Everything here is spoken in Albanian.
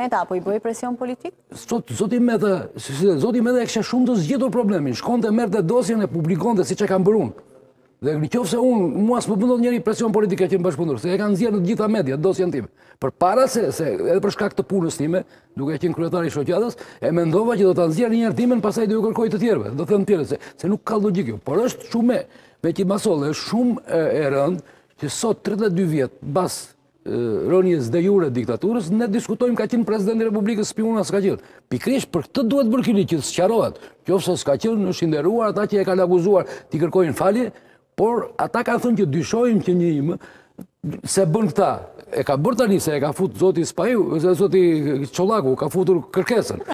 Meta apo i bëj presion politik? Zoti Meta e kështë shumë të zgjedhur problemin, shkonte merrte dosjen e publikonte siç e kam bërë unë. Dhe në qoftë se unë, mua s'më bëndot njëri presion politike që më bashkëpunur, se e kanë nxjerrë në gjitha media, dosjen time. Përpara se edhe për shkak të punës time, duke qenë kryetari i shoqatës, e mendova që do ta nxjerrë një herë timen, pastaj do ju kërkoj të tjerëve. Do thënë tjerë se nuk ka logjik kjo. Por është shumë me qimasolle, është shumë e rëndë që sot 32 vjet mbas rënies de jure diktaturës, ne diskutojmë ka qenë presidenti i Republikës spiun as ka qenë. Pikërisht për këtë duhet bërë ky ligj që sqarohet. Qofse s'ka qenë, është i nderuar ata që e kanë akuzuar, ti kërkojnë falje. Por ata kanë thënë që dyshojmë që një se bën këta. E ka bërë tani se e ka fut zoti Spaju, zoti Çollaku, ka futur kërkesën.